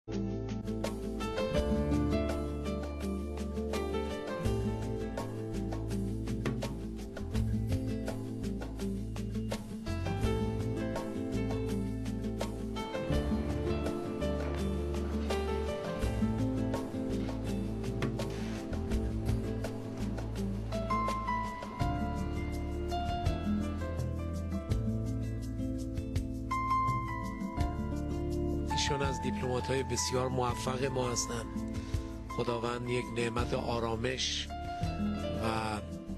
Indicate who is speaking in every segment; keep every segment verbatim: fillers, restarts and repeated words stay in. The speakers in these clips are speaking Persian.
Speaker 1: ایشون از دیپلمات‌های بسیار موفق ما هستند. خداوند یک نعمت آرامش و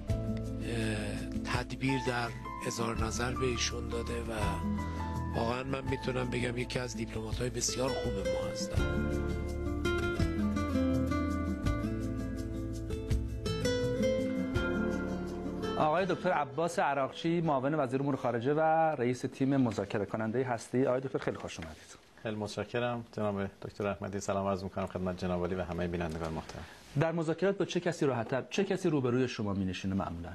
Speaker 1: تدبیر در اظهار نظر به ایشون داده و واقعا من میتونم بگم یکی از دیپلمات‌های بسیار خوب ما هستند.
Speaker 2: آقای دکتر عباس عراقچی، معاون وزیر امور خارجه و رئیس تیم مذاکره کننده هستی. آقای دکتر خیلی خوش اومدید.
Speaker 3: خیلی متشکرم جناب دکتر احمدی. سلام عرض می‌کنم خدمت جناب عالی و همه بینندگان محترم.
Speaker 2: در مذاکرات با چه کسی راحت‌تر، چه کسی روبروی شما می‌نشینه معمولاً؟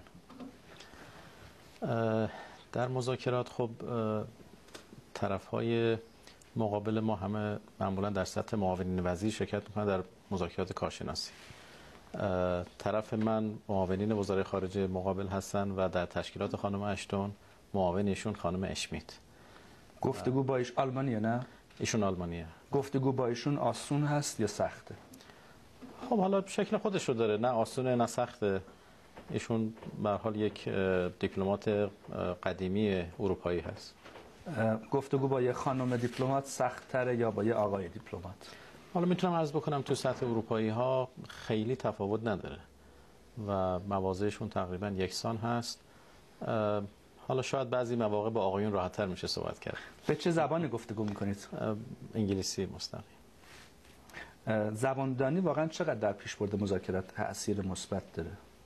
Speaker 3: در مذاکرات خب طرف‌های مقابل ما همه معمولاً در سطح معاونین وزیر شرکت می‌کنند در مذاکرات کارشناسی. طرف من معاونین وزرای خارجه مقابل هستن و در تشکیلات خانم اشتون معاونشون خانم اشمیت.
Speaker 2: گفتگو با ایش آلمانیه نه؟
Speaker 3: ایشون آلمانیه.
Speaker 2: گفتگو با ایشون آسون هست یا سخته؟
Speaker 3: خب حالا شکل خودش رو داره، نه آسونه نه سخته. ایشون به هر حال یک دیپلمات قدیمی اروپایی هست.
Speaker 2: گفتگو با یه خانم دیپلمات سخت‌تره یا با یه آقای دیپلمات؟
Speaker 3: حالا میتونم عرض بکنم تو سطح اروپایی ها خیلی تفاوت نداره و مواضعشون تقریبا یکسان هست. حالا شاید بعضی مواقع با آقایون راحت‌تر میشه صحبت کرد.
Speaker 2: به چه زبانی گفتگو میکنید؟
Speaker 3: انگلیسی مستقیم.
Speaker 2: زباندانی واقعا چقدر در پیشبرد مذاکرات تأثیر مثبت داره؟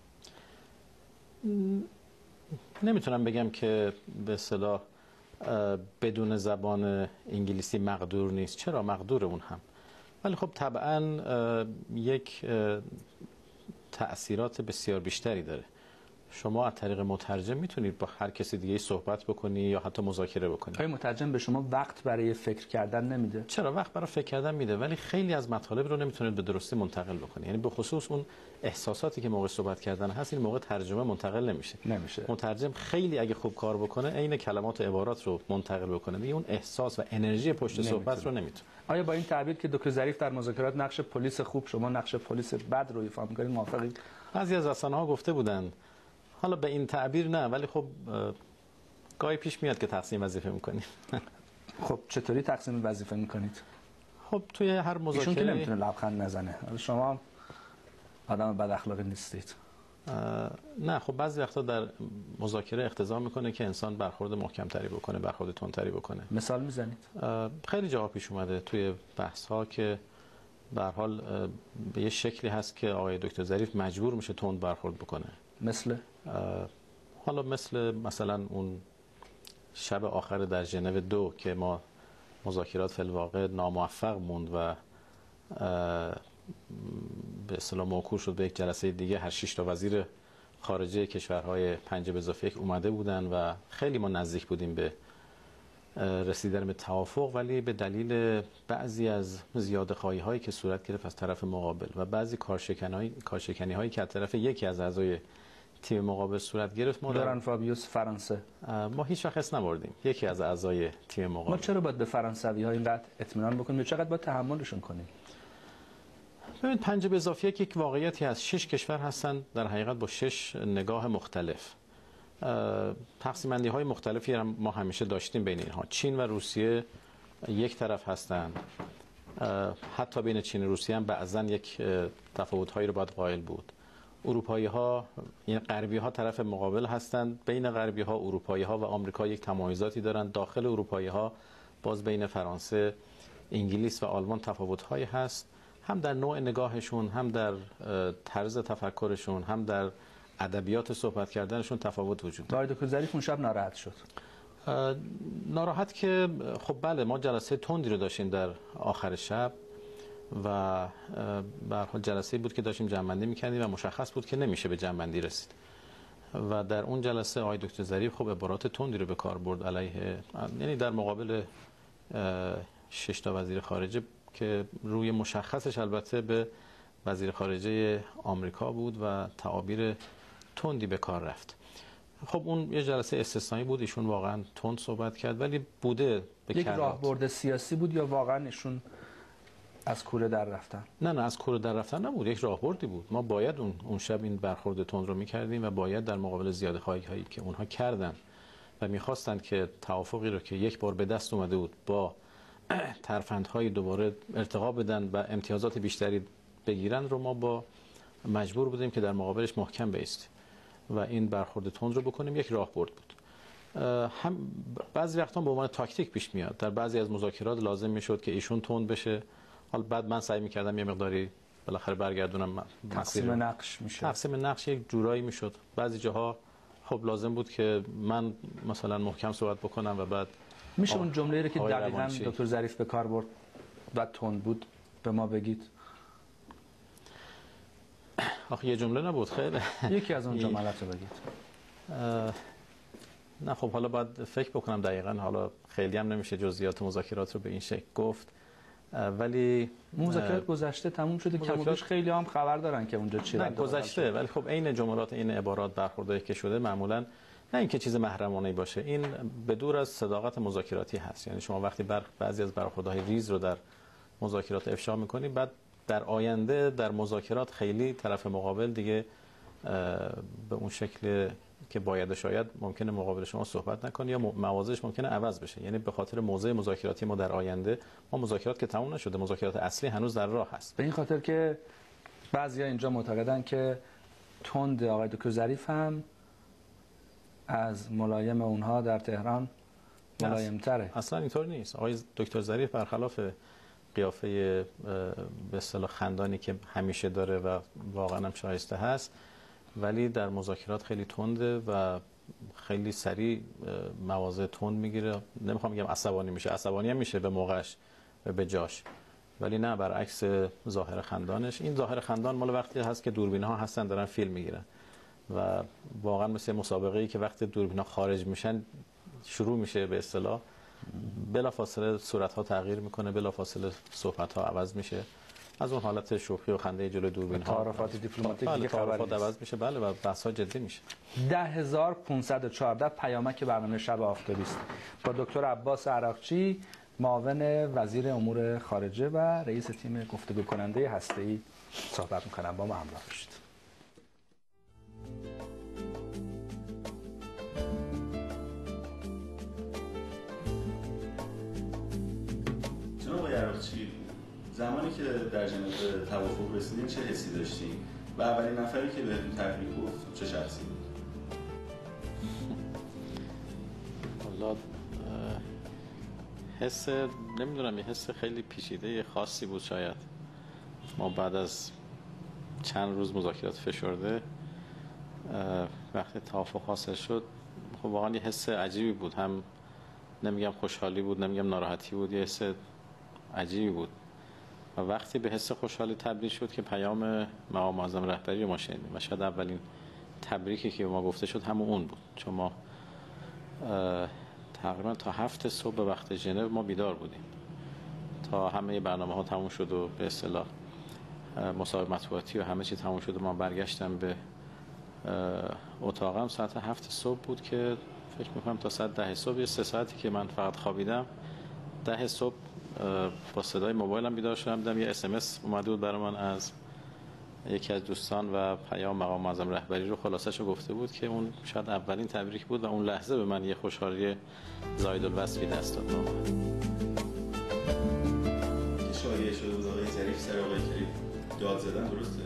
Speaker 3: نمیتونم بگم که به اصطلاح بدون زبان انگلیسی مقدور نیست. چرا مقدور اون هم، ولی خب طبعا یک تأثیرات بسیار بیشتری داره. شما از طریق مترجم میتونید با هر کسی دیگه صحبت بکنی یا حتی مذاکره بکنید.
Speaker 2: آیا مترجم به شما وقت برای فکر کردن نمیده؟
Speaker 3: چرا وقت برای فکر کردن میده، ولی خیلی از مطالب رو نمیتونید به درستی منتقل بکنید. یعنی به خصوص اون احساساتی که موقع صحبت کردن هست این موقع ترجمه منتقل نمیشه.
Speaker 2: نمیشه.
Speaker 3: مترجم خیلی اگه خوب کار بکنه عین کلمات و عبارات رو منتقل بکنه، دیگه اون احساس و انرژی پشت نمیتونه. صحبت رو نمیتونه.
Speaker 2: آیا با این تعبیر که دکتر ظریف در مذاکرات نقش پلیس خوب، شما نقش پلیس بد رو ایفا می‌کنید موافقید؟
Speaker 3: بعضی از رسانه‌ها گفته بودند، حالا به این تعبیر نه، ولی خب گاهی پیش میاد که تقسیم وظیفه میکنیم.
Speaker 2: خب چطوری تقسیم وظیفه میکنید؟
Speaker 3: خب توی هر مذاکره
Speaker 2: ایشون که نمیتونه لبخند نزنه. شما آدم بد اخلاقی نیستید.
Speaker 3: نه خب بعضی وقتا در مذاکره اقتضا میکنه که انسان برخورد محکم‌تری بکنه، برخورد تندتری بکنه.
Speaker 2: مثال میزنید؟
Speaker 3: خیلی جاها پیش اومده توی بحث ها که به هر حال به یه شکلی هست که آقای دکتر ظریف مجبور میشه تند برخورد بکنه.
Speaker 2: مثل
Speaker 3: حالا مثل مثلا اون شب آخر در ژنو دو که ما مذاکرات فی الواقع ناموفق موند و به اصطلاح موکول شد به یک جلسه دیگه. هر شش تا وزیر خارجه کشورهای پنج به اضافه یک اومده بودن و خیلی ما نزدیک بودیم به رسیدن به توافق، ولی به دلیل بعضی از زیاده‌خواهی هایی که صورت گرفت از طرف مقابل و بعضی کارشکنی کارشکنی هایی که از طرف یکی از اعضای تیم مقابل صورت گرفت، ما
Speaker 2: دارن فابیوس فرانسه
Speaker 3: ما هیچ وقت اسم نبردیم یکی از اعضای تیم مقابل.
Speaker 2: ما چرا باید به فرانسوی ها اینقدر اطمینان بکنیم؟ چقدر باید تحملشون کنیم؟
Speaker 3: ببینید پنج به اضافه یک یک واقعیتی هست. شش کشور هستن در حقیقت با شش نگاه مختلف. تقسیم بندی های مختلفی هم ما همیشه داشتیم بین اینها. چین و روسیه یک طرف هستند. حتی بین چین و روسیه هم بعضا یک تفاوت هایی رو باید قائل بود. اروپایی ها، یعنی غربی ها طرف مقابل هستند. بین غربی ها، اروپایی ها و آمریکا یک تمایزاتی دارند. داخل اروپایی ها باز بین فرانسه، انگلیس و آلمان تفاوت هایی هست، هم در نوع نگاهشون، هم در طرز تفکرشون، هم در ادبیات صحبت کردنشون تفاوت وجود داره.
Speaker 2: آقای دکتر ظریف اون شب ناراحت شد.
Speaker 3: ناراحت که خب بله، ما جلسه تندی رو داشتیم در آخر شب و به هر حال جلسه‌ای بود که داشتیم جمع‌بندی می‌کردیم و مشخص بود که نمیشه به جمع‌بندی رسید. و در اون جلسه آقای دکتر ظریف خب عبارات تندی رو به کار برد علیه، یعنی در مقابل شش تا وزیر خارجه که روی مشخصش البته به وزیر خارجه آمریکا بود و تعابیر تندی به کار رفت. خب اون یه جلسه استثنایی بود، ایشون واقعا تند صحبت کرد، ولی بوده به
Speaker 2: یک راهبرد سیاسی بود یا واقعا ایشون از کوره در رفتن؟
Speaker 3: نه نه از کوره در رفتن نبود، یک راهبردی بود. ما باید اون اون شب این برخورد تند رو می‌کردیم و باید در مقابل زیادخواهی هایی که اونها کردن و می‌خواستند که توافقی رو که یک بار به دست اومده بود با ترفندهای دوباره ارتقا بدن و امتیازات بیشتری بگیرن رو ما با مجبور بودیم که در مقابلش محکم بایستیم و این برخورد تند رو بکنیم. یک راهبرد بود. هم بعضی وقتا به عنوان تاکتیک پیش میاد، در بعضی از مذاکرات لازم میشد که ایشون تند بشه، حالا بعد من سعی میکردم یه مقداری بالاخره برگردونم.
Speaker 2: تقسیم نقش میشه،
Speaker 3: تقسیم نقش یک جورایی میشد. بعضی جاها خب لازم بود که من مثلا محکم صحبت بکنم و بعد
Speaker 2: میشه اون جمله‌ای رو که دقیقاً دکتر ظریف به کار برد و تند بود به ما بگید؟
Speaker 3: آخه یه جمله نبود، خیلی
Speaker 2: یکی از اون جملات رو بگید.
Speaker 3: نه خب حالا باید فکر بکنم دقیقاً، حالا خیلی هم نمیشه جزئیات مذاکرات رو به این شکل گفت، ولی
Speaker 2: مذاکرات گذشته تموم شده، کم و بیش خیلی هم خبر دارن که اونجا چی رفت
Speaker 3: گذشته، ولی خب عین جملات این عبارات برخوردایی که شده معمولاً نه اینکه چیز محرمانه‌ای باشه، این به دور از صداقت مذاکراتی هست. یعنی شما وقتی بر بعضی از برخوردهای ریز رو در مذاکرات افشا می‌کنید، بعد در آینده در مذاکرات خیلی طرف مقابل دیگه به اون شکل که باید شاید ممکنه مقابل شما صحبت نکنه یا موازش ممکنه عوض بشه. یعنی به خاطر موضع مذاکراتی ما در آینده، ما مذاکرات که تموم نشده، مذاکرات اصلی هنوز در راه هست.
Speaker 2: به این خاطر که بعضیا اینجا معتقدن که تند آقای دکتر ظریف هم از ملایم اونها در تهران ملایم تره.
Speaker 3: اصلا اینطور نیست. آقای دکتر ظریف برخلاف قیافه به اصطلاح خندانی که همیشه داره و واقعا هم شایسته هست، ولی در مذاکرات خیلی تنده و خیلی سریع مواضع تند میگیره. نمیخوام بگم عصبانی میشه، عصبانی هم میشه به موقعش و به جاش، ولی نه برعکس ظاهر خندانش. این ظاهر خندان مال وقتی هست که دوربین‌ها هستن دارن فیلم میگیرن و واقعا مثل مسابقه‌ای که وقتی دوربین‌ها خارج میشن شروع میشه به اصطلاح، بلافاصله صورت‌ها تغییر میکنه، بلافاصله صحبت‌ها عوض میشه، از اون حالت شوخی و خنده جلوی دوربین‌ها
Speaker 2: تعارفات دیپلماتیک
Speaker 3: دیگه تعارفات عوض میشه. بله و بحث‌ها جدی میشه.
Speaker 2: ده هزار و پانصد و چهارده پیامک برنامه شب آفتابی است با دکتر عباس عراقچی، معاون وزیر امور خارجه و رئیس تیم گفتگو کننده هسته‌ای صحبت می‌کنم. با ما همراه باشید.
Speaker 4: جناب عراقچی، زمانی که در ژنو توافق رسیدین چه حسی داشتین و اولین نفری که بهتون تبریک گفت چه شخصی بود؟
Speaker 3: والله حس نمیدونم، یه حس خیلی پیچیده خاصی بود. شاید ما بعد از چند روز مذاکرات فشرده وقتی توافق حاصل شد، خب واقعا یه حس عجیبی بود. هم نمیگم خوشحالی بود، نمیگم ناراحتی بود، یه حس عجیبی بود. و وقتی به حس خوشحالی تبدیل شد که پیام مقام معظم رهبری رو ما شنیدیم و شاید اولین تبریکی که ما گفته شد همون اون بود، چون ما تقریبا تا هفت صبح به وقت ژنو ما بیدار بودیم تا همه برنامه ها تموم شد و به اصطلاح مصاحبه مطبوعاتی و همه چی تموم شد و ما برگشتم به اتاقم ساعت هفت صبح بود که فکر میکنم تا ساعت ده صبح، یه سه ساعتی که من فقط خوابیدم. ده صبح با صدای موبایلم بیدار شدم، دیدم یه اس ام اس اومده بود برای من از یکی از دوستان و پیام مقام معظم رهبری رو خلاصش رو گفته بود که اون شاید اولین تبریک بود و اون لحظه به من یه خوشحالی زاید الوصفی دست داد.
Speaker 4: که شایعه شده بود آقای ظریف سر آقای کریم داد زدن، درسته؟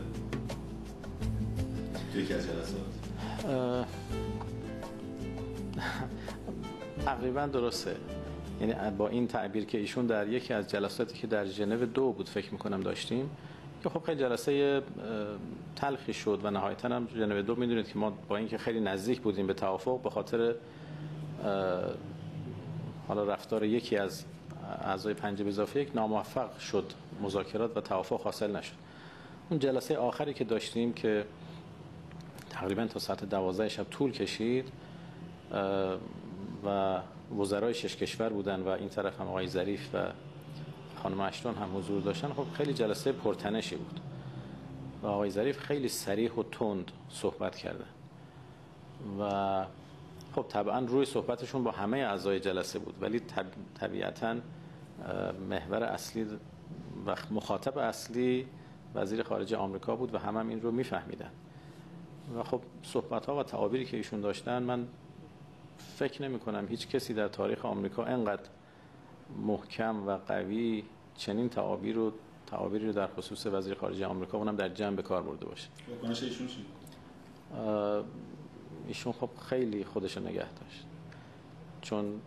Speaker 4: توی یکی از جلسات
Speaker 3: تقریبا درسته. یعنی با این تعبیر که ایشون در یکی از جلساتی که در ژنو دو بود فکر میکنم داشتیم که خب خیلی جلسه تلخی شد و نهایتاً هم ژنو دو میدونید که ما با اینکه خیلی نزدیک بودیم به توافق، به خاطر حالا رفتار یکی از اعضای پنج به اضافه یک ناموفق شد مذاکرات و توافق حاصل نشد. اون جلسه آخری که داشتیم که تقریبا تا ساعت دوازده شب طول کشید و وزرای شش کشور بودن و این طرف هم آقای ظریف و خانم اشتون هم حضور داشتن، خب خیلی جلسه پرتنشی بود و آقای ظریف خیلی صریح و تند صحبت کردن و خب طبعا روی صحبتشون با همه اعضای جلسه بود، ولی طب... طبیعتاً محور اصلی و مخاطب اصلی وزیر خارجه آمریکا بود و همه هم این رو میفهمیدن و خب صحبت‌ها و تعابیری که ایشون داشتن، من فکر نمی کنم هیچ کسی در تاریخ آمریکا انقدر محکم و قوی چنین تعابیر رو تعابیری رو در خصوص وزیر خارجه آمریکا اونم در جمع به کار برده باشه.
Speaker 4: واکنش ایشون چی؟
Speaker 3: ایشون خب خیلی خودش رو نگه داشت، چون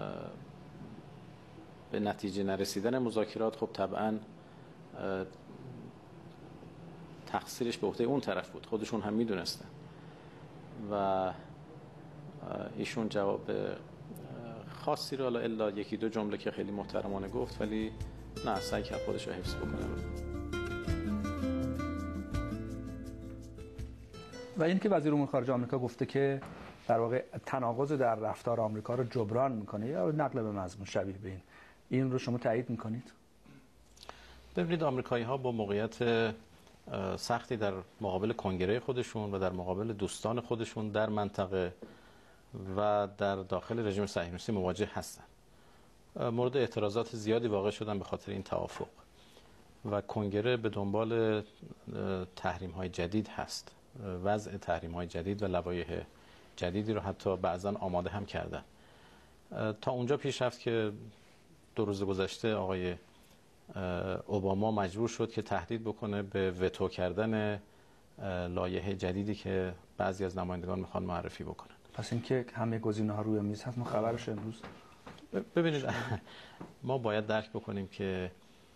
Speaker 3: به نتیجه نرسیدن مذاکرات خب طبعا تقصیرش به عهده اون طرف بود، خودشون هم میدونستن و ایشون جواب خاصی رو الا یکی دو جمله که خیلی محترمانه گفت، ولی نه، سعی کرد خودش رو حفظ بکنه.
Speaker 2: و این که وزیر امور خارجه آمریکا گفته که در واقع تناقض در رفتار آمریکا رو جبران میکنه یا نقل به مضمون شبیه به این، این رو شما تایید میکنید؟
Speaker 3: ببینید، آمریکایی ها با موقعیت سختی در مقابل کنگره خودشون و در مقابل دوستان خودشون در منطقه و در داخل رژیم صهیونیستی مواجه هستند. مورد اعتراضات زیادی واقع شدن به خاطر این توافق و کنگره به دنبال تحریم های جدید هست، وضع تحریم های جدید و لوایح جدیدی رو حتی بعضا آماده هم کردن. تا اونجا پیش رفت که دو روز گذشته آقای اوباما مجبور شد که تهدید بکنه به وتو کردن لایحه جدیدی که بعضی از نمایندگان میخوان معرفی بکنن.
Speaker 2: پس اینکه همه گزینه‌ها روی میز هست، ما خبرش امروز
Speaker 3: ببینید ما باید درک بکنیم که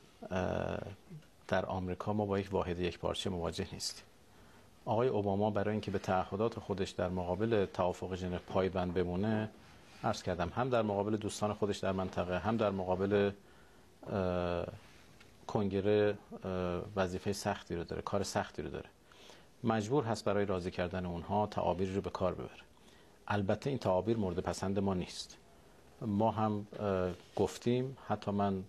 Speaker 3: در آمریکا ما با یک واحد یک پارچه مواجه نیستیم. آقای اوباما برای اینکه به تعهدات خودش در مقابل توافق ژنو پایبند بمونه، عرض کردم هم در مقابل دوستان خودش در منطقه، هم در مقابل کنگره وظیفه سختی رو داره، کار سختی رو داره. مجبور هست برای راضی کردن اونها تعابیری رو به کار ببره. البته این تعابیر مورد پسند ما نیست. ما هم گفتیم، حتی من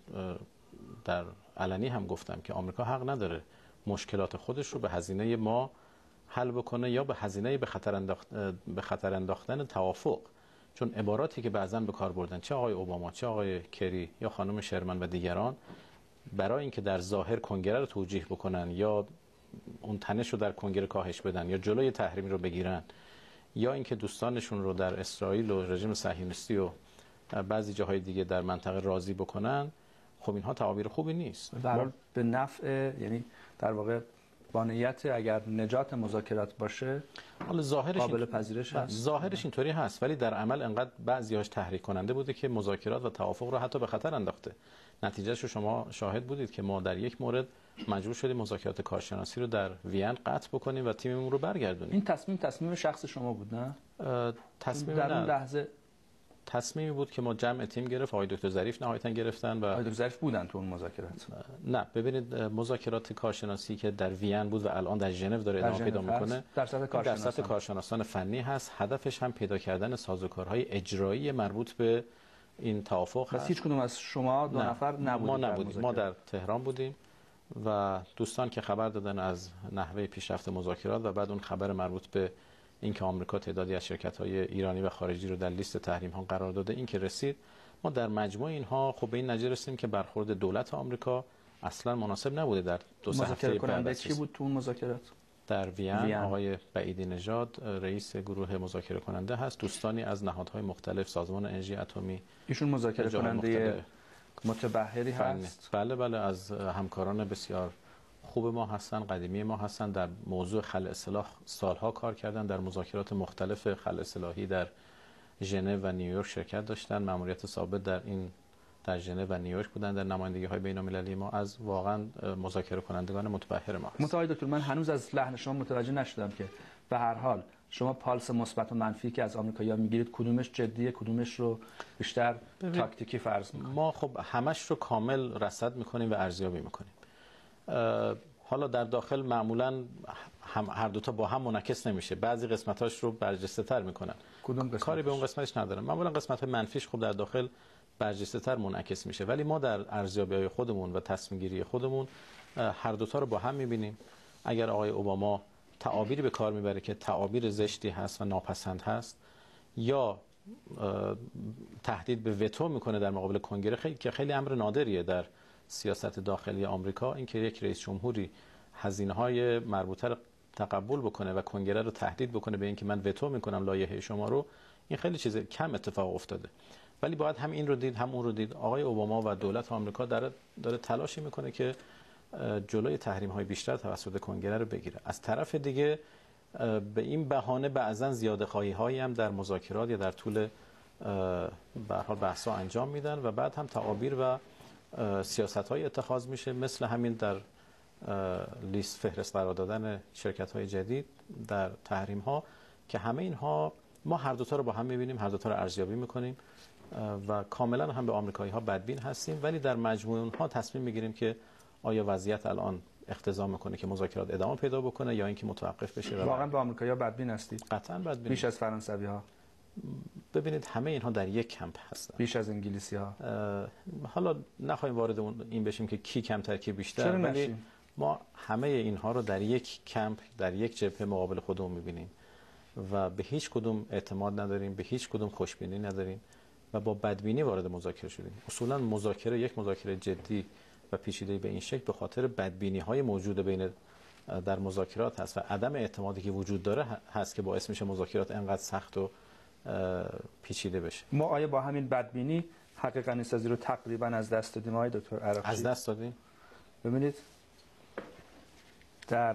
Speaker 3: در علنی هم گفتم که آمریکا حق نداره مشکلات خودش رو به هزینه ما حل بکنه یا به هزینه به خطر انداختن به خطر انداختن توافق. چون عباراتی که بعضن به کار بردن، چه آقای اوباما، چه آقای کری یا خانم شرمن و دیگران، برای اینکه در ظاهر کنگره رو توجیه بکنن یا اون تنش رو در کنگره کاهش بدن یا جلوی تحریم رو بگیرن یا اینکه دوستانشون رو در اسرائیل و رژیم صهیونیستی و بعضی جاهای دیگه در منطقه راضی بکنن، خب اینها تعابیر خوبی نیست.
Speaker 2: در به نفع، یعنی در واقع با نیت اگر نجات مذاکرات باشه،
Speaker 3: حالا ظاهرش
Speaker 2: قابل پذیرش هست.
Speaker 3: ظاهرش اینطوری هست، ولی در عمل انقدر بعضی‌هاش تحریک کننده بوده که مذاکرات و توافق رو حتی به خطر انداخته. نتیجهش رو شما شاهد بودید که ما در یک مورد مجبور شدیم مذاکرات کارشناسی رو در وین قطع بکنیم و تیممون رو برگردونیم.
Speaker 2: این تصمیم تصمیم شخص شما بود، نه؟
Speaker 3: تصمیم
Speaker 2: در اون
Speaker 3: نه.
Speaker 2: لحظه
Speaker 3: تصمیمی بود که ما جمع تیم گرفت، آقای دکتر ظریف نهایتا گرفتن و
Speaker 2: آقای دکتر ظریف بودن تو اون مذاکرات.
Speaker 3: نه، ببینید مذاکرات کارشناسی که در وین بود و الان در ژنو داره ادامه پیدا میکنه،
Speaker 2: در سطح کارشناسان.
Speaker 3: در سطح کارشناسان فنی هست. هدفش هم پیدا کردن سازوکارهای اجرایی مربوط به این توافق هست.
Speaker 2: هیچ کدوم از شما دو
Speaker 3: نه.
Speaker 2: نفر نبودید؟
Speaker 3: ما نبودیم، ما در تهران بودیم و دوستان که خبر دادن از نحوه پیشرفت مذاکرات و بعد اون خبر مربوط به اینکه آمریکا تعدادی از شرکت‌های ایرانی و خارجی رو در لیست تحریم‌ها قرار داده، این که رسید، ما در مجموع اینها خب به این نتیجه رسیدیم که برخورد دولت آمریکا اصلا مناسب نبوده. در دو سه هفته
Speaker 2: بعد چی بود تو اون مذاکرات؟
Speaker 3: در وین, وین آقای بعیدی نژاد رئیس گروه مذاکره کننده هست، دوستانی از نهادهای مختلف، سازمان انرژی اتمی،
Speaker 2: ایشون مذاکره کننده متبحری هست.
Speaker 3: بله بله، از همکاران بسیار خوب ما هستن، قدیمی ما هستن، در موضوع خلع سلاح سالها کار کردن، در مذاکرات مختلف خلع سلاحی در ژنو و نیویورک شرکت داشتن، مأموریت ثابت در این در ژنو و نیویورک بودن، در نمایندگی‌های بین‌المللی ما، از واقعا مذاکره کنندگان متبحر ما هست.
Speaker 2: متوجه دکتر، من هنوز از لحن شما متوجه نشدم که به هر حال شما پالس مثبت و منفی که از آمریکایی‌ها میگیرید کدومش جدیه، کدومش رو بیشتر تاکتیکی فرض می‌کنید؟
Speaker 3: ما خب همش رو کامل رصد می‌کنیم و ارزیابی می‌کنیم. حالا در داخل معمولا هم هر دوتا با هم منعکس نمیشه، بعضی قسمتاش رو برجسته تر میکنن.
Speaker 2: کدوم قسمت؟
Speaker 3: کاری به اون قسمتش ندارم. معمولا قسمت های منفیش خب در داخل برجسته‌تر منعکس میشه. ولی ما در ارزیابی‌های خودمون و تصمیم گیری خودمون هر دوتا رو با هم میبینیم. اگر آقای اوباما تعابیری به کار میبره که تعابیر زشتی هست و ناپسند هست، یا تهدید به وتو میکنه در مقابل کنگره، خیلی که خیلی امر نادریه در سیاست داخلی آمریکا، اینکه یک رئیس جمهوری هزینه‌های مربوطه رو تقبل بکنه و کنگره رو تهدید بکنه به اینکه من وتو میکنم لایحه شما رو، این خیلی چیز کم اتفاق افتاده. ولی باید هم این رو دید هم اون رو دید. آقای اوباما و دولت آمریکا داره داره تلاشی میکنه که جلوی تحریم‌های بیشتر توسط کنگره رو بگیره. از طرف دیگه به این بهانه بعضن زیاده‌خواهی‌هایی هم در مذاکرات یا در طول به هر حال بحث‌ها انجام میدن و بعد هم تعابیر و سیاست‌های اتخاذ میشه، مثل همین در لیست فهرست قرار دادن شرکت‌های جدید در تحریم‌ها، که همه اینها ما هر دوتا رو با هم می‌بینیم، هر دوتا رو ارزیابی می‌کنیم و کاملا هم به آمریکایی‌ها بدبین هستیم، ولی در مجموع اونها تصمیم می‌گیریم که آیا وضعیت الان اقتضا میکنه که مذاکرات ادامه پیدا بکنه یا اینکه متوقف بشه.
Speaker 2: واقعا به آمریکایی‌ها بدبین هستید؟
Speaker 3: قطعاً بدبین.
Speaker 2: بیش از فرانسوی‌ها؟
Speaker 3: ببینید همه اینها در یک کمپ هستن.
Speaker 2: بیش از انگلیسی‌ها؟
Speaker 3: حالا نخواهیم وارد این بشیم که کی کمتر کی بیشتر، ولی ما همه اینها رو در یک کمپ، در یک جبهه مقابل خودمون می‌بینیم و به هیچ کدوم اعتماد نداریم، به هیچ کدوم خوشبینی نداریم و با بدبینی وارد مذاکره شدیم. اصولاً مذاکره یک مذاکره جدی و پیچیده به این شکل به خاطر بدبینی‌های موجود بین در مذاکرات هست و عدم اعتمادی که وجود داره هست که باعث میشه مذاکرات انقدر سخت و پیچیده بشه.
Speaker 2: ما آیا با همین بدبینی حق غنی‌سازی رو تقریبا از دست دادیم آقای دکتر عراقچی؟
Speaker 3: از دست دادیم.
Speaker 2: ببینید در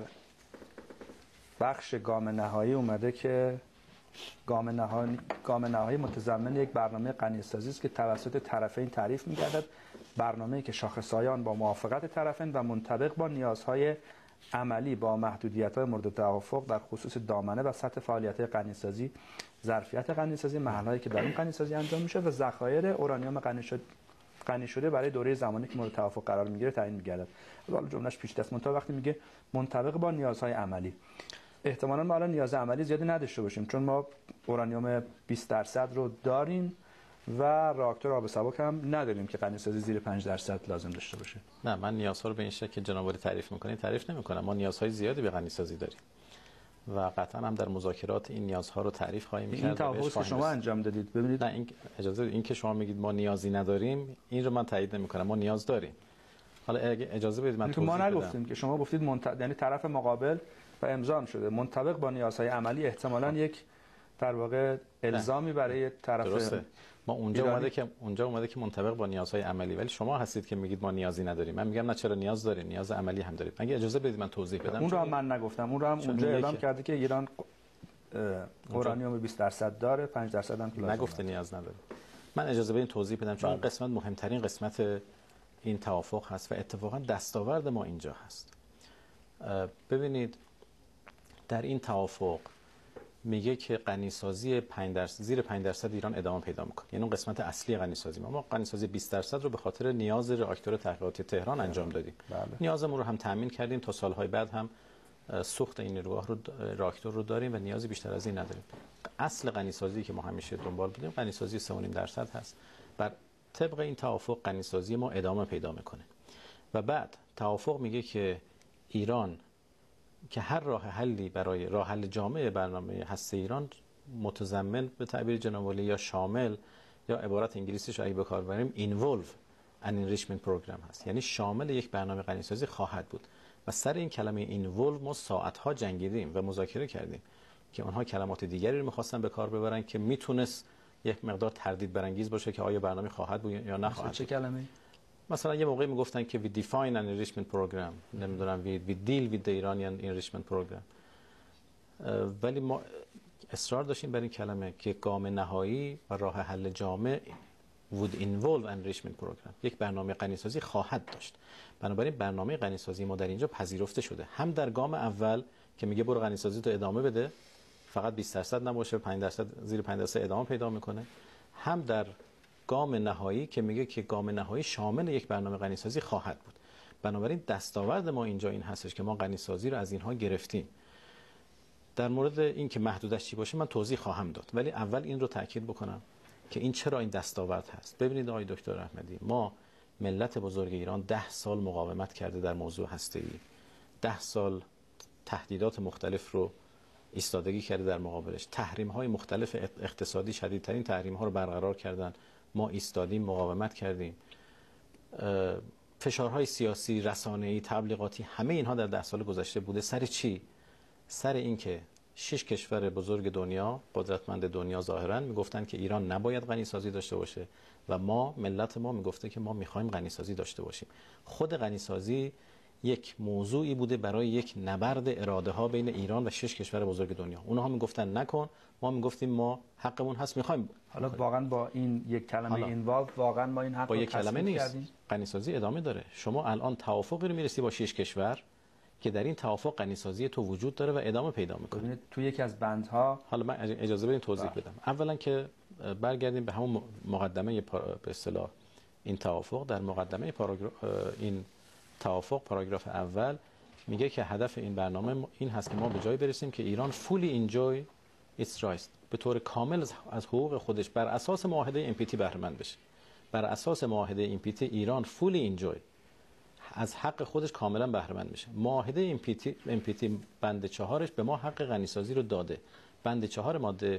Speaker 2: بخش گام نهایی اومده که گام نهایی گام نهایی متضمن یک برنامه غنی‌سازی است که توسط طرفین تعریف می‌گردد، برنامه‌ای که شاخص‌های آن با موافقت طرفین و منطبق با نیازهای عملی با محدودیت‌های مورد توافق در خصوص دامنه و سطح فعالیت‌های غنی‌سازی، ظرفیت غنی‌سازی، محل‌هایی که در این غنی‌سازی انجام میشه و ذخایر اورانیوم غنی شده غنی شده برای دوره زمانی که مورد توافق قرار میگیره تعیین می‌گردد. حالا جمله‌اش پیچیده است، منتها وقتی میگه منطبق با نیازهای عملی، احتمالاً ما الان نیاز عملی زیادی نداشته باشیم، چون ما اورانیوم بیست درصد رو داریم و راکتور آب سبک هم نداریم که غنی‌سازی زیر پنج درصد لازم داشته باشه.
Speaker 3: نه، من نیازها رو به این شکل که جناب عالی تعریف می‌کنید تعریف نمی‌کنم. ما نیازهای زیادی به غنی‌سازی داریم و قطعاً هم در مذاکرات این نیازها رو تعریف خواهیم کرد.
Speaker 2: این توافقی که شما انجام دادید، ببینید،
Speaker 3: نه این اجازه این که شما میگید ما نیازی نداریم، این رو من تایید نمی‌کنم. ما نیاز داریم. حالا اگه اجازه بدید من توضیح بدم.
Speaker 2: ما نگفتیم که شما گفتید منت... یعنی طرف مقابل و امضا شده منطبق با نیازهای عملی، احتمالاً یک در واقع الزامی برای طرف
Speaker 3: درسته. ما اونجا اومده که اونجا اومده که منطبق با نیازهای عملی، ولی شما هستید که میگید ما نیازی نداریم. من میگم نه، چرا نیاز داریم، نیاز عملی هم داریم. اگه اجازه بدید من توضیح بدم.
Speaker 2: اون رو هم من نگفتم، اون رو هم اونجا اعلام کرده که ایران اورانیوم بیست درصد داره، پنج درصد هم لازم
Speaker 3: نگفته نیاز نداره. من اجازه بدید توضیح بدم، چون این قسمت مهمترین قسمت این توافق هست و اتفاقا دستاورد ما اینجا هست. ببینید در این توافق میگه که غنی‌سازی پنج درصد زیر پنج درصد ایران ادامه پیدا میکنه. یعنی اون قسمت اصلی غنی‌سازی ما ما غنی‌سازی بیست درصد رو به خاطر نیاز راکتور تحقیقاتی تهران انجام دادیم.
Speaker 2: بله.
Speaker 3: نیازمون رو هم تامین کردیم، تا سالهای بعد هم سوخت این نیروگاه رو راکتور رو داریم و نیازی بیشتر از این نداریم. اصل غنی‌سازی که ما همیشه دنبال بودیم غنی‌سازی سه و نیم درصد هست. بر طبق این توافق غنی‌سازی ما ادامه پیدا میکنه و بعد توافق میگه که ایران که هر راه حلی برای راه حل جامع برنامه هسته ایران متضمن به تعبیر جناب عالی یا شامل یا عبارت انگلیسیش اگه به کار ببریم involve an enrichment program هست، یعنی شامل یک برنامه غنی‌سازی خواهد بود. و سر این کلمه involve ما ساعت‌ها جنگیدیم و مذاکره کردیم که اونها کلمات دیگری رو می‌خواستن به کار ببرن که میتونست یک مقدار تردید برانگیز باشه که آیا برنامه خواهد بود یا نخواهد.
Speaker 2: چه کلمه‌ای؟
Speaker 3: مثلا یه موقعی میگفتن که we define an enrichment program، نمیدونم we, we deal with the Iranian enrichment program، ولی ما اصرار داشتیم بر این کلمه که گام نهایی و راه حل جامع would involve an enrichment program، یک برنامه غنی‌سازی خواهد داشت. بنابراین برنامه غنی‌سازی ما در اینجا پذیرفته شده، هم در گام اول که میگه برو غنی‌سازی تو ادامه بده، فقط بیست درصد نباشه، پنج درصد زیر پنج درصد ادامه پیدا میکنه، هم در گام نهایی که میگه که گام نهایی شامل یک برنامه غنی‌سازی خواهد بود. بنابراین دستاورد ما اینجا این هستش که ما غنی‌سازی رو از اینها گرفتیم. در مورد این که محدودش چی باشه من توضیح خواهم داد، ولی اول این رو تاکید بکنم که این چرا این دستاورد هست. ببینید آقای دکتر احمدی، ما ملت بزرگ ایران ده سال مقاومت کرده در موضوع هسته‌ای، ده سال تهدیدات مختلف رو ایستادگی کرده در مقابلش، تحریم‌های مختلف اقتصادی، شدیدترین تحریم‌ها رو برقرار کردن، ما ایستادیم، مقاومت کردیم. فشارهای سیاسی، رسانه‌ای، تبلیغاتی، همه اینها در ده سال گذشته بوده. سر چی؟ سر این که شش کشور بزرگ دنیا، قدرتمند دنیا ظاهراً میگفتن که ایران نباید غنیسازی داشته باشه و ما، ملت ما میگفته که ما میخوایم غنیسازی داشته باشیم. خود غنیسازی یک موضوعی بوده برای یک نبرد اراده ها بین ایران و شش کشور بزرگ دنیا. اونها میگفتن نکن، ما میگفتیم ما حقمون هست میخوایم.
Speaker 2: حالا واقعا با این یک کلمه اینوالو واقعا ما این حق
Speaker 3: با
Speaker 2: رو
Speaker 3: یک کلمه نیست
Speaker 2: کردیم؟
Speaker 3: غنیسازی ادامه داره. شما الان توافقی رو میرسی با شش کشور که در این توافق غنیسازی تو وجود داره و ادامه پیدا میکنه.
Speaker 2: ببینید تو یکی از بندها،
Speaker 3: حالا من اجازه بدین توضیح بدم. اولا که برگردیم به همون مقدمه به اصطلاح این توافق. در مقدمه پاراگراف این توافق پاراگراف اول میگه که هدف این برنامه این هست که ما به جایی برسیم که ایران fully enjoy its rights، به طور کامل از حقوق خودش بر اساس معاهده ام پی تی بهره مند بشه. بر اساس معاهده ام پی تی ایران fully enjoy، از حق خودش کاملا بهره مند میشه. معاهده ام پی تی ام پی تی بند چهارش به ما حق غنیسازی رو داده. بند چهار ماده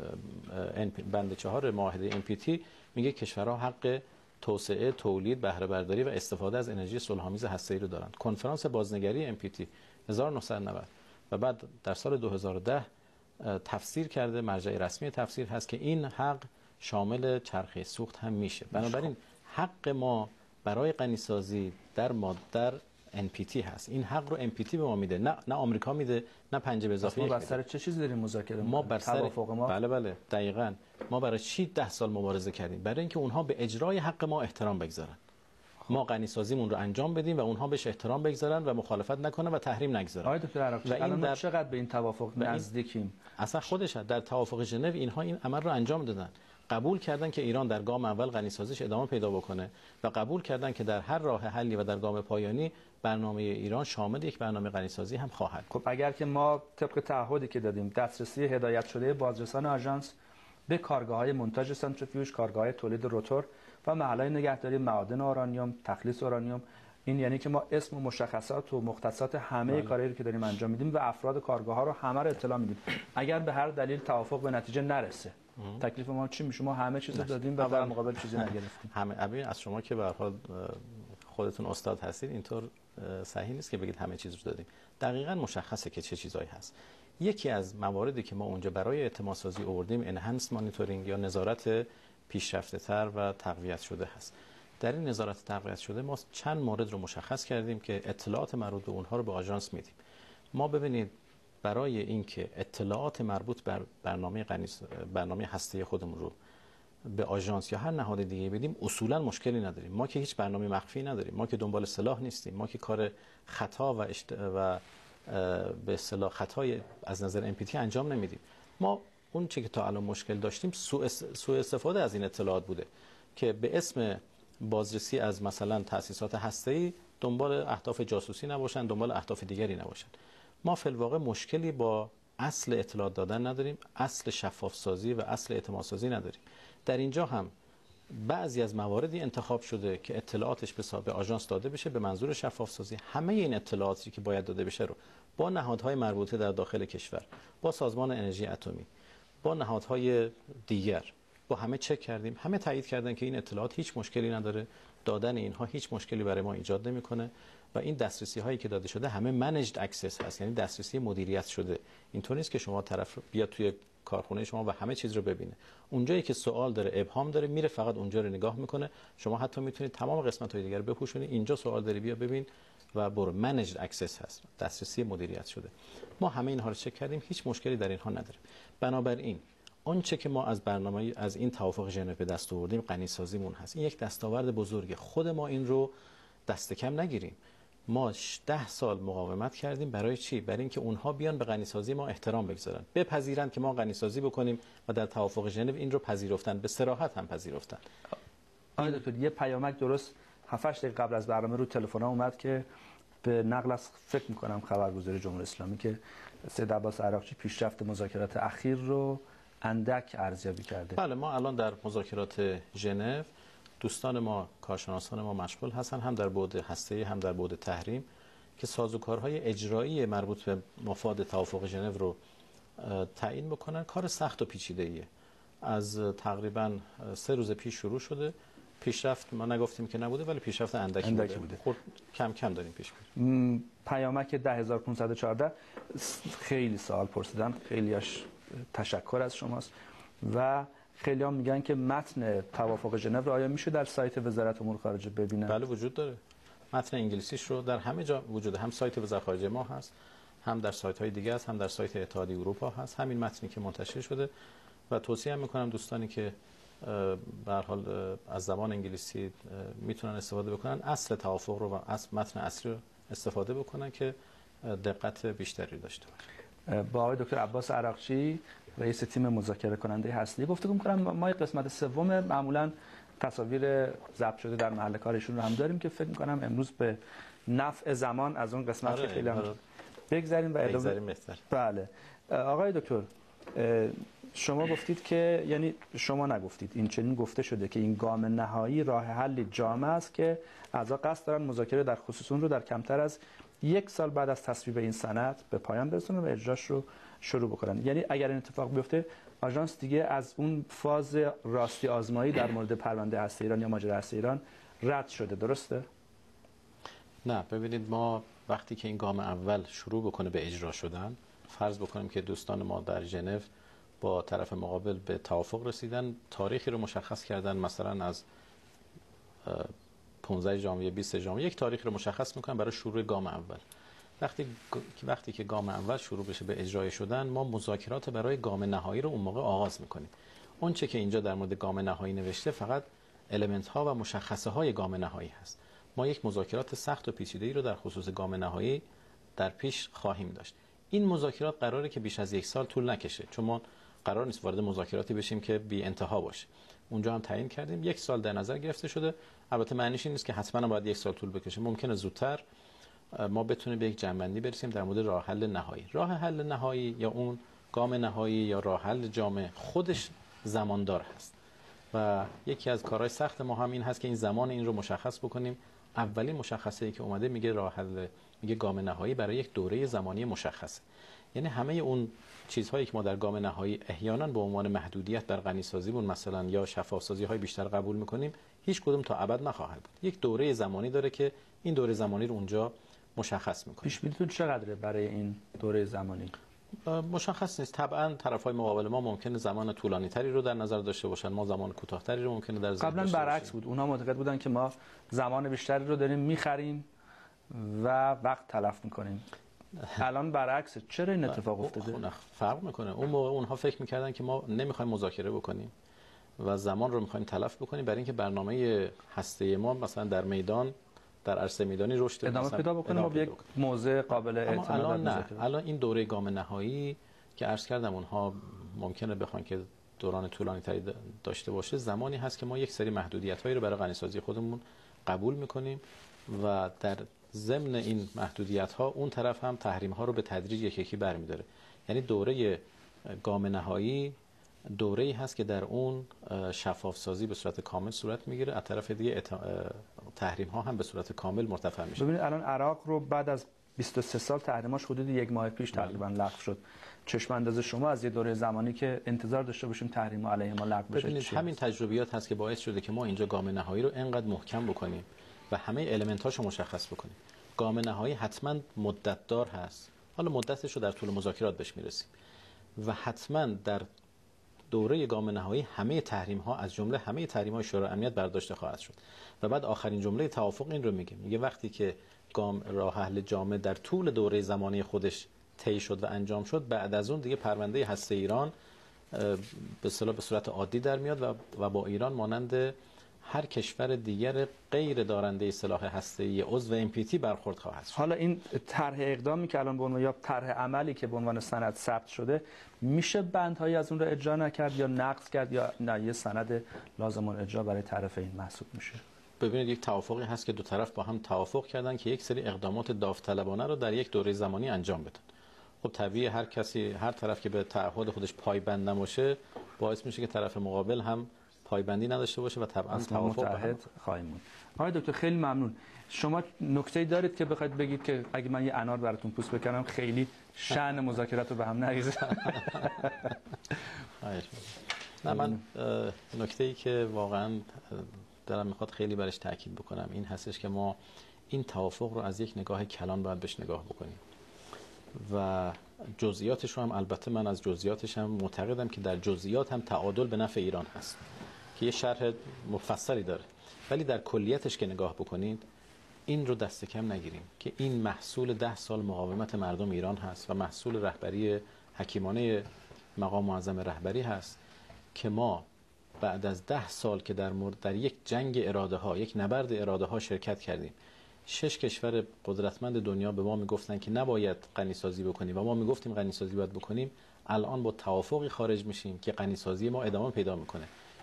Speaker 3: بند چهار معاهده ام پی تی میگه کشورها حق توسعه، تولید، بهره برداری و استفاده از انرژی صلح‌آمیز هسته‌ای رو دارند. کنفرانس بازنگری ام پی تی هزار و نهصد و نود و بعد در سال دو هزار و ده تفسیر کرده، مرجع رسمی تفسیر هست که این حق شامل چرخه سوخت هم میشه. بنابراین حق ما برای غنیسازی در ماده ان پی تی هست. این حق رو ان پی تی به ما میده، نه نه آمریکا میده، نه پنج به اضافه یک.
Speaker 2: ما بر سر چه چیزی داریم مذاکره می‌کنیم؟
Speaker 3: ما بر سر
Speaker 2: توافق ما.
Speaker 3: بله بله دقیقاً. ما برای چی ده سال مبارزه کردیم؟ برای اینکه اونها به اجرای حق ما احترام بگذارن. ما غنیسازیمون رو انجام بدیم و اونها بهش احترام بگذارن و مخالفت نکنن و تحریم نگذارن.
Speaker 2: آقای دکتر عراقچی، الان ما چقدر به این توافق نزدیکیم؟
Speaker 3: اصلا خودش در توافق ژنو اینها این عمل رو انجام دادن. قبول کردن که ایران در گام اول غنیسازیش ادامه پیدا بکنه و قبول کردن که در هر راه حلی و در گام پایانی برنامه ایران شامل یک برنامه غنیسازی هم خواهد.
Speaker 2: خب اگر که ما طبق تعهدی که دادیم دسترسی هدایت شده بازرسان آژانس به کارگاه‌های مونتاژ سنتریفیوژ، کارگاه‌های تولید روتور و محل‌های نگهداری معادن اورانیوم، تخلیص اورانیوم، این یعنی که ما اسم و مشخصات و مختصات همه بله. کارهایی رو که داریم انجام میدیم و افراد کارگاه‌ها رو همه رو اطلاع میدیم. اگر به هر دلیل توافق به نتیجه نرسه، تکلیف ما چی میشه؟ ما همه چیز رو دادیم و در مقابل چیزی نگرفتیم.
Speaker 3: همه ببین از شما که به هر حال خودتون استاد هستید اینطور صحیح نیست که بگید همه چیز رو دادیم. دقیقاً مشخصه که چه چیزایی هست. یکی از مواردی که ما اونجا برای اعتماد سازی آوردیم انهانس مانیتورینگ یا نظارت پیشرفته تر و تقویت شده هست. در این نظارت تقویت شده ما چند مورد رو مشخص کردیم که اطلاعات مربوط به اونها رو به آژانس میدیم. ما ببینید برای اینکه اطلاعات مربوط بر برنامه غنیس برنامه هسته‌ای خودمون رو به آژانس یا هر نهاد دیگه بدیم اصولا مشکلی نداریم. ما که هیچ برنامه مخفی نداریم، ما که دنبال سلاح نیستیم، ما که کار خطا و اشت... و به اصطلاح خطای از نظر ام پی تی انجام نمیدیم. ما اون چیزی که تا الان مشکل داشتیم سوء سوء استفاده از این اطلاعات بوده که به اسم بازرسی از مثلا تأسیسات هسته‌ای دنبال اهداف جاسوسی نباشن، دنبال اهداف دیگری نباشن. ما فی الواقع مشکلی با اصل اطلاعات دادن نداریم، اصل شفاف سازی و اصل اعتماد سازی نداریم. در اینجا هم بعضی از مواردی انتخاب شده که اطلاعاتش به حساب آژانس داده بشه به منظور شفاف سازی. همه این اطلاعاتی که باید داده بشه رو با نهادهای مربوطه در داخل کشور، با سازمان انرژی اتمی، با نهادهای دیگر، با همه چک کردیم. همه تایید کردن که این اطلاعات هیچ مشکلی نداره، دادن اینها هیچ مشکلی برای ما ایجاد نمیکنه و این دسترسی هایی که داده شده همه منیجد اکسس هست، یعنی دسترسی مدیریت شده. اینطور نیست که شما طرف بیاد توی کارخونه شما و همه چیز رو ببینه. اونجایی که سوال داره، ابهام داره، میره فقط اونجا رو نگاه میکنه. شما حتی میتونید تمام قسمت‌های دیگر رو بپوشونید، اینجا سوال داری بیا ببین و برو. منیجد اکسس هست، دسترسی مدیریت شده. ما همه اینها رو چک کردیم، هیچ مشکلی در اینها نداریم. بنابراین آنچه که ما از برنامه از این توافق ژنو به دست آوردیم غنیسازیمون هست. این یک دستاورد بزرگه. خود ما این رو دست کم نگیریم. ما ده سال مقاومت کردیم برای چی؟ برای اینکه اونها بیان به غنیسازی ما احترام بگذارن، بپذیرن که ما غنیسازی بکنیم و در توافق ژنو این رو پذیرفتن، به صراحت هم پذیرفتن.
Speaker 2: آقای دکتر یه پیامک درست هفت هشت دقیقه قبل از برنامه رو تلفن اومد که به نقل از فکر می‌کنم خبرگزاری جمهوری اسلامی که سید عباس عراقچی پیشرفت مذاکرات اخیر رو اندک ارزیابی کرده.
Speaker 3: بله، ما الان در مذاکرات ژنو دوستان ما، کارشناسان ما مشغول هستن هم در بعد هسته‌ای هم در بعد تحریم که سازوکارهای اجرایی مربوط به مفاد توافق ژنو رو تعیین بکنن. کار سخت و پیچیده‌ایه. از تقریبا سه روز پیش شروع شده. پیشرفت ما نگفتیم که نبوده، ولی پیشرفت اندکی, اندکی بوده. بوده. کم کم داریم پیش میریم.
Speaker 2: پیامک ده هزار و پانصد و چهارده خیلی سوال پرسیدن، خیلیاش تشکر از شماست و خیلی هم میگن که متن توافق ژنو رو آیا میشه در سایت وزارت امور خارجه ببینن؟
Speaker 3: بله وجود داره. متن انگلیسیش رو در همه جا وجوده، هم سایت وزارت خارجه ما هست، هم در سایت های دیگه است، هم در سایت اتحادیه اروپا هست. همین متنی که منتشر شده و توصیه هم میکنم دوستانی که به هر حال از زبان انگلیسی میتونن استفاده بکنن، اصل توافق رو و اصل متن اصلی رو استفاده بکنن که دقت بیشتری داشته باشه.
Speaker 2: با آقای دکتر عباس عراقچی رئیس تیم مذاکره کننده هسته‌ای گفتگو می‌کنم. ما قسمت سوم معمولاً تصاویر ضبط شده در محل کارشون رو هم داریم که فکر می‌کنم امروز به نفع زمان از اون قسمت
Speaker 3: آره،
Speaker 2: خیلی هم
Speaker 3: آره.
Speaker 2: بگذریم و ادامه. بله آقای دکتر، شما گفتید که، یعنی شما نگفتید، این چنین گفته شده که این گام نهایی راه حل جامع است که اعضا قصد دارن مذاکره در خصوص اون رو در کمتر از یک سال بعد از تصویب این سند به پایان برسونن و اجراش رو شروع بکنن. یعنی اگر این اتفاق بیفته آژانس دیگه از اون فاز راستی آزمایی در مورد پرونده هسته ایران یا ماجرا هسته ایران رد شده، درسته؟
Speaker 3: نه، ببینید ما وقتی که این گام اول شروع بکنه به اجرا شدن، فرض بکنیم که دوستان ما در ژنو با طرف مقابل به توافق رسیدن، تاریخی رو مشخص کردن، مثلا از پانزده ژانویه بیست ژانویه یک تاریخ رو مشخص میکنن برای شروع گام اول. وقتی وقتی که گام اول شروع بشه به اجرای شدن، ما مذاکرات برای گام نهایی رو اون موقع آغاز میکنیم. اون چه که اینجا در مورد گام نهایی نوشته فقط المنت ها و مشخصه های گام نهایی هست. ما یک مذاکرات سخت و پیچیده‌ای رو در خصوص گام نهایی در پیش خواهیم داشت. این مذاکرات قراره که بیش از یک سال طول نکشه، چون ما قرار نیست وارد مذاکراتی بشیم که بی انتها باشه. اونجا هم تعیین کردیم یک سال در نظر گرفته شده. البته معنیش این نیست که حتما باید یک سال طول بکشه، ممکنه زودتر ما بتونیم به یک جمع‌بندی برسیم در مورد راه حل نهایی. راه حل نهایی یا اون گام نهایی یا راه حل جامع خودش زماندار هست و یکی از کارهای سخت ما هم این هست که این زمان این رو مشخص بکنیم. اولین مشخصه‌ای که اومده میگه راه حل، میگه گام نهایی برای یک دوره زمانی مشخصه. یعنی همه اون چیزهایی که ما در گام نهایی احیانا به عنوان محدودیت بر غنی‌سازیمون مثلا یا شفاف‌سازی‌های بیشتر قبول می‌کنیم، هیچ کدوم تا ابد نخواهد بود. یک دوره زمانی داره که این دوره زمانی رو اونجا مشخص می‌کنه.
Speaker 2: پیش بینیتون چقدره برای این دوره زمانی؟
Speaker 3: مشخص نیست. طبعا طرف‌های مقابل ما ممکنه زمان طولانی‌تری رو در نظر داشته باشن، ما زمان کوتاه‌تری رو ممکنه در ذهن
Speaker 2: قبلا برعکس بود. اونها معتقد بودن که ما زمان بیشتری رو داریم می‌خریم و وقت تلف می‌کنیم. الان برعکس. چرا این اتفاق افتاده؟
Speaker 3: فرق میکنه. اون موقع اونها فکر میکردن که ما نمیخوایم مذاکره بکنیم و زمان رو میخوایم تلف بکنیم برای اینکه برنامه هسته ما مثلا در میدان، در عرصه میدانی رشد
Speaker 2: ادامه پیدا بکنه و به یک موضع قابل اعتماد.
Speaker 3: الان نه. الان این دوره گام نهایی که عرض کردم اونها ممکنه بخوان که دوران طولانی تری داشته باشه، زمانی هست که ما یک سری محدودیت‌هایی رو برای غنی‌سازی خودمون قبول میکنیم و در ضمن این محدودیت‌ها اون طرف هم تحریم‌ها رو به تدریج یک یکی برمی‌داره. یعنی دوره گام نهایی دوره‌ای هست که در اون شفاف سازی به صورت کامل صورت میگیره، از طرف دیگه تحریم‌ها هم به صورت کامل مرتفع میشه.
Speaker 2: ببینید الان عراق رو بعد از بیست و سه سال تحریماش حدود یک ماه پیش تقریبا لغو شد. چشم انداز شما از یه دوره زمانی که انتظار داشته باشیم تحریم علیه ما لغو بشه؟
Speaker 3: ببینید همین تجربیات هست که باعث شده که ما اینجا گام نهایی رو انقدر محکم بکنیم و همه المنت‌هاشو مشخص بکنیم. گام نهایی حتما مدت دار هست. حالا مدتش رو در طول مذاکرات بهش میرسیم و حتما در دوره گام نهایی همه تحریم ها از جمله همه تحریم های شورای امنیت برداشته خواهد شد و بعد آخرین جمله توافق این رو میگه، میگه وقتی که گام راه حل جامع در طول دوره زمانی خودش طی شد و انجام شد، بعد از اون دیگه پرونده هسته ایران به اصطلاح به صورت عادی در میاد و و با ایران مانند هر کشور دیگر غیر دارنده سلاح هسته‌ای عضو ام پی تی برخورد خواهد شد.
Speaker 2: حالا این طرح اقدامی که الان به عنوان یا طرح عملی که به عنوان سند ثبت شده، میشه بندهایی از اون رو اجرا نکرد یا نقض کرد یا نه یه سند لازم الاجرا برای طرفین محسوب میشه؟
Speaker 3: ببینید یک توافقی هست که دو طرف با هم توافق کردن که یک سری اقدامات داوطلبانه رو در یک دوره زمانی انجام بدن. خب طبیعی هر کسی هر طرف که به تعهد خودش پایبند نباشه باعث میشه که طرف مقابل هم پایبندی نداشته باشه و طبعا توافق
Speaker 2: متحد خواهیم بود. آقای دکتر خیلی ممنون. شما نکته‌ای دارید که بخواید بگید که اگه من یه انار براتون پوست بکنم خیلی شأن مذاکرات رو به هم نریزه؟
Speaker 3: نه، من نکته‌ای که واقعا دارم میخواد خیلی برش تاکید بکنم این هستش که ما این توافق رو از یک نگاه کلان باید بهش نگاه بکنیم و جزئیاتش رو هم البته من از جزئیاتش هم معتقدم که در جزئیات هم تعادل به نفع ایران هست که یه شرح مفصلی داره، ولی در کلیتش که نگاه بکنید این رو دست کم نگیریم که این محصول ده سال مقاومت مردم ایران هست و محصول رهبری حکیمانه مقام معظم رهبری هست که ما بعد از ده سال که در مورد در یک جنگ اراده ها، یک نبرد اراده ها شرکت کردیم، شش کشور قدرتمند دنیا به ما میگفتن که نباید غنیسازی بکنیم و ما میگفتیم غنیسازی باید بکنیم، الان با توافقی خارج میشیم که غنیسازی ما ادامه پیدا میکنه.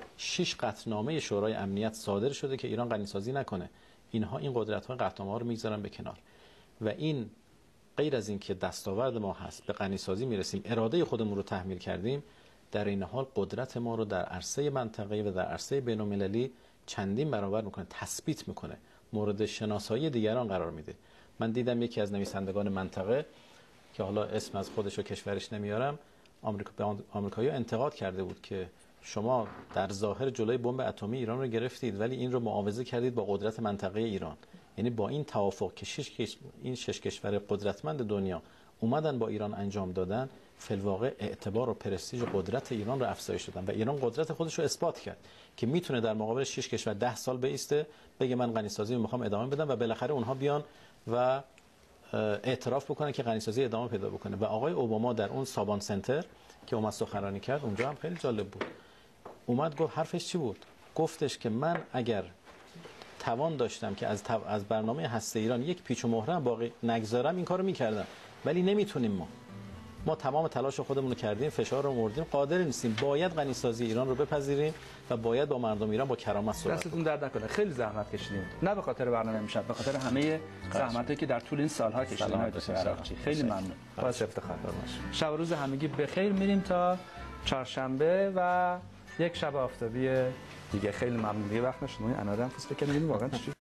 Speaker 3: شش قطعنامه شورای امنیت صادر شده که ایران غنیسازی نکنه. اینها این قدرت ها قطعنامه رو میگذارن به کنار و این غیر از این که دستاورد ما هست به غنیسازی میرسیم، اراده خودمون رو تحمیل کردیم، در این حال قدرت ما رو در عرصه منطقه‌ای و در عرصه بین‌المللی چندین برابر میکنه، تثبیت میکنه، مورد شناسایی دیگران قرار میده. من دیدم یکی از نویسندگان منطقه که حالا اسم از خودش و کشورش نمیارم، آمریکا به آمریکایی‌ها انتقاد کرده بود که شما در ظاهر جلوی بمب اتمی ایران رو گرفتید ولی این رو معاوضه کردید با قدرت منطقه ایران. یعنی با این توافق که شش کش... این شش کشور قدرتمند دنیا اومدن با ایران انجام دادن، فی الواقع اعتبار و پرستیژ قدرت ایران رو افزایش دادن و ایران قدرت خودش رو اثبات کرد که میتونه در مقابل شش کشور ده سال بایسته بگه من غنیسازی رو میخوام ادامه بدم و بالاخره اونها بیان و اعتراف بکنن که غنیسازی ادامه پیدا بکنه. و آقای اوباما در اون سابان سنتر که اومد سخنرانی کرد اونجا هم خیلی جالب بود. اومد گفت، حرفش چی بود؟ گفتش که من اگر توان داشتم که از تو... از برنامه هسته ایران یک پیچ و مهره باقی نگذارم این کارو میکردم، ولی نمیتونیم. ما ما تمام تلاش خودمون رو کردیم، فشار رو مردیم، قادر نیستیم. باید غنیسازی ایران رو بپذیریم و باید با مردم ایران با کرامت صحبت کنیم.
Speaker 2: دستتون درد نکنه، خیلی زحمت کشیدیم، نه به خاطر برنامه امشب، به خاطر همه زحمتایی که در طول این سالها کشیدیم. آقای عراقچی خیلی ممنون، باعث افتخار. شب و روز همگی بخیر. میریم تا چهارشنبه و یک شب آفتابی دیگه. خیلی ممنون. دیگه وقت نشد. انارم پوست کنیم واقعا.